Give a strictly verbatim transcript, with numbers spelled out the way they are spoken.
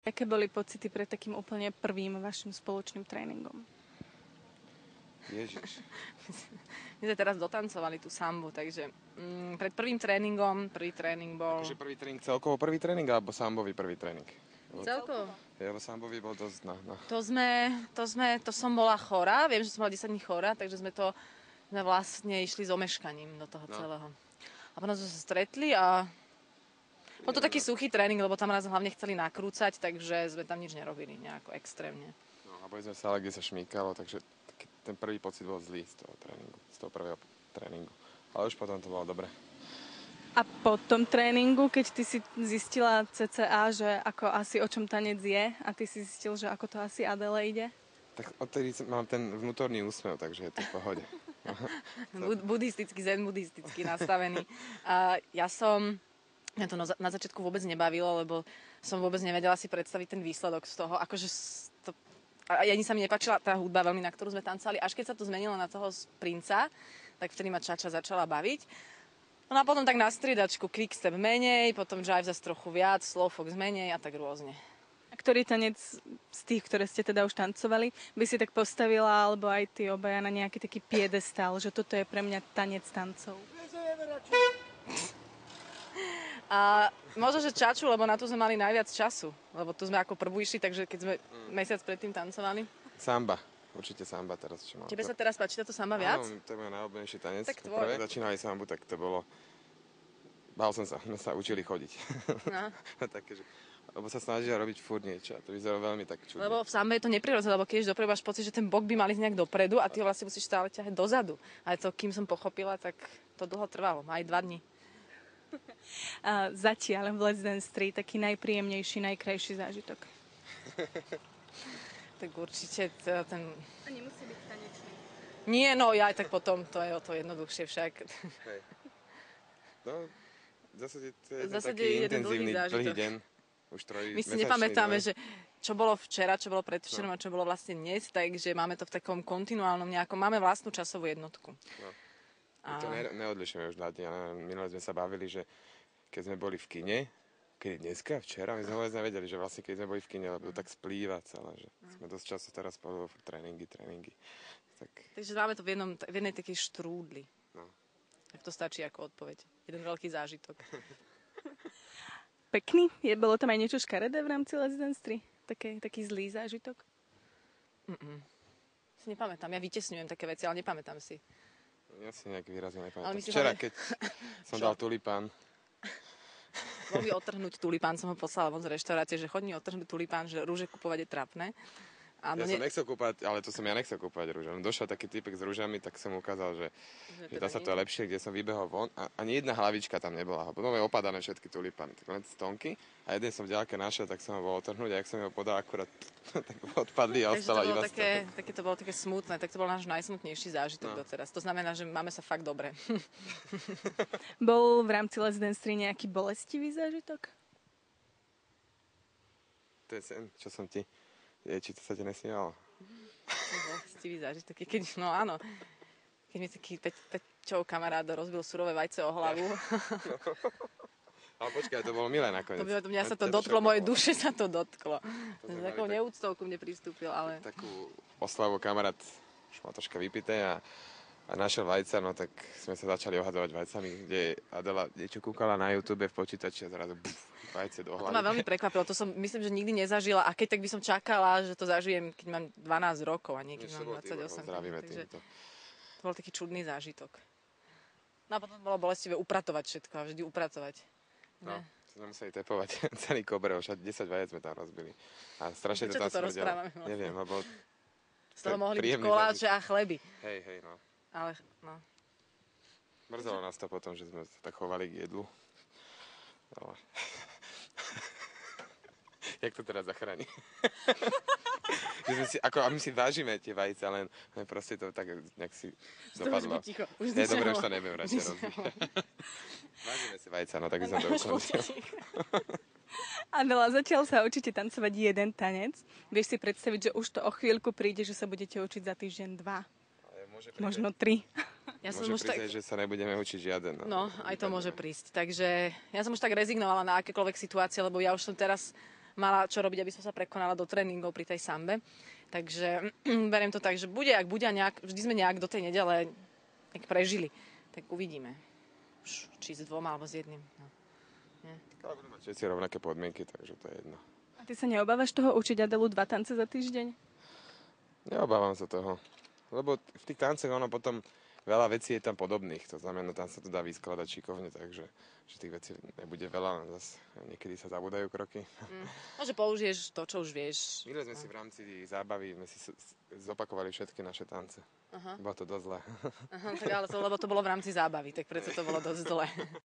Aké boli pocity pred takým úplne prvým vašim spoločným tréningom? Ježiš. My sme teraz dotancovali tú sambu, takže mm, pred prvým tréningom, prvý tréning bol... Akože prvý tréning celkovo prvý tréning, alebo sambový prvý tréning? Celkovo? Ja, sambový bol dosť, no, no. To sme, to sme, to som bola chorá, viem, že som bola desať dní chorá, takže sme to, sme vlastne išli s omeškaním do toho no. celého. A potom sme sa stretli a bol to taký suchý tréning, lebo tam nás hlavne chceli nakrúcať, takže sme tam nič nerobili nejako extrémne. No a boli sme v sále, kde sa šmíkalo, takže ten prvý pocit bol zlý z toho tréningu, z toho prvého tréningu. Ale už potom to bolo dobre. A po tom tréningu, keď ty si zistila cca, že ako asi o čom tanec je a ty si zistil, že ako to asi Adele ide? Tak odtedy mám ten vnútorný úsmev, takže je to v pohode. Buddhistický, zen buddhistický nastavený. A ja som... Mňa to na začiatku vôbec nebavilo, lebo som vôbec nevedela si predstaviť ten výsledok z toho. Akože to, a ani sa mi nepáčila tá hudba veľmi, na ktorú sme tancali. Až keď sa to zmenilo na toho princa, tak vtedy ma čača začala baviť. No a potom tak na striedačku quickstep menej, potom jive zase trochu viac, slowfox menej a tak rôzne. A ktorý tanec z tých, ktoré ste teda už tancovali, by si tak postavila, alebo aj ty obaja na nejaký taký piedestál, že toto je pre mňa tanec tancov? A možno, že čaču, lebo na to sme mali najviac času. Lebo tu sme ako prvú išli, takže keď sme mm. mesiac predtým tancovali. Samba. Určite samba teraz, čo mám. Tebe sa teraz páči táto samba viac? Áno, to je môj najobľúbenejší tanec. Tak tvoj. Prvé začínali sambu, tak to bolo... Bál som sa, sme sa učili chodiť. No. Také, že... Lebo sa snažia robiť furt niečo a to vyzerá veľmi tak čudne. Lebo v sambe je to neprirodzené, lebo keď dopredu máš pocit, že ten bok by mali ísť nejak dopredu a ty ho vlastne musíš stále ťahať dozadu. Ale to, kým som pochopila, tak to dlho trvalo, aj dva dni. A zatiaľ v Let's Dance tri taký najpríjemnejší, najkrajší zážitok? Tak určite to, ten... A nemusí byť tanečný. Nie, no ja aj tak potom, to je o to jednoduchšie však. Hej. No, v zásade to je zásade taký je intenzívny, dlhý deň. Už troj, My si nepamätáme, že čo bolo včera, čo bolo predvčerom no. a čo bolo vlastne dnes, takže máme to v takom kontinuálnom nejakom, máme vlastnú časovú jednotku. No. My to ne, neodlišujeme už na dňa. Minule sme sa bavili, že keď sme boli v kine, keď dneska, včera, my sme vôbec nevedeli, že vlastne keď sme boli v kine, lebo to tak splýva celé, že sme dosť času teraz spolu tréningy, tréningy. Tak... Takže máme to v, jednom, v jednej takej štrúdli. No. Tak to stačí ako odpoveď. Jeden veľký zážitok. Pekný? Je, bolo tam aj niečo škaredé v rámci Let's Dance tri? Taký, taký zlý zážitok? Mm-mm. Si nepamätám. Ja vytesňujem také veci, ale nepamätám si. Ja si nejak výrazne nepamätám. Včera, keď som dal tulipán. Bol mi otrhnúť tulipán, som ho poslala von z reštaurácie, že chod mi otrhnúť tulipán, že rúže kupovať je trápne. Ja ne... som nechcel kúpať, ale to som ja nechcel kúpať rúže. Došiel taký typek s rúžami, tak som ukázal, že, že, že dá sa to lepšie, kde som vybehol von a ani jedna hlavička tam nebola. Potom je opadané všetky tulipány, len stonky a jeden som v ďalke našiel, tak som ho bol otrhnúť a jak som ho podal akurát, tak odpadli a ostala iba také, také to bolo také smutné, tak to bol náš najsmutnejší zážitok no. doteraz. To znamená, že máme sa fakt dobre. Bol v rámci Let's Dance tri nejaký bolestivý zážitok? To je sen, čo som ti... Je, či to sa ti nesmialo? Bolestivý zážitok, keď, no áno. Keď mi taký Peť, Peťov kamarát rozbil surové vajce o hlavu. No. Ale počkaj, to bolo milé nakoniec. To by, to mňa sa to dotklo, moje duše sa to dotklo. To takou tak, neúctou ku mne pristúpil, ale... Takú oslavu kamarát, už mal troška vypité a, a našiel vajca, no tak sme sa začali ohadzovať vajcami, kde Adela niečo kúkala na YouTube v počítači a zrazu buf, vajce do hlavy. To ma veľmi prekvapilo, to som myslím, že nikdy nezažila a keď tak by som čakala, že to zažijem, keď mám dvanásť rokov a nie keď mám dvadsaťosem. Zdravíme takže týmto. To bol taký čudný zážitok. No a potom bolo bolestivé upratovať všetko a vždy upratovať. No, sme museli tepovať celý kober, už desať vajec sme tam rozbili. A strašne to tam smrdelo. Vlastne? Neviem, lebo... Z toho mohli byť koláče a chleby. Hej, hej, no. Ale, no. Mrzelo nás to potom, že sme sa tak chovali k jedlu. Ale... Jak to teraz zachráni? Že sme si, ako, a my si vážime tie vajce, len, len proste to tak nejak si dopadlo. Ticho, už je dobre, už to neviem radšej rozbiť. Vážime si vajca, no tak by som to ukončil. Adela, zatiaľ sa učíte tancovať jeden tanec. Vieš si predstaviť, že už to o chvíľku príde, že sa budete učiť za týždeň dva? Možno tri. Ja som môže už prísť, tak... že sa nebudeme učiť žiaden. No, no aj to môže prísť. Takže ja som už tak rezignovala na akékoľvek situácie, lebo ja už som teraz mala čo robiť, aby som sa prekonala do tréningov pri tej sambe. Takže beriem to tak, že bude, ak bude, nejak, vždy sme nejak do tej nedele tak prežili. Tak uvidíme. Či s dvoma, alebo s jedným. No. Ale budú mať všetci rovnaké podmienky, takže to je jedno. A ty sa neobávaš toho učiť Adelu dva tance za týždeň? Neobávam sa toho. Lebo v tých tancoch ono potom veľa vecí je tam podobných. To znamená, tam sa to dá vyskladať šikovne, takže že tých vecí nebude veľa. Zas niekedy sa zabúdajú kroky. Mm. No, že použiješ to, čo už vieš. Minule sme si v rámci zábavy sme si zopakovali všetky naše tance. Aha. Bolo to dosť zlé. Aha, tak ale to, lebo to bolo v rámci zábavy, tak preto to bolo dosť zlé.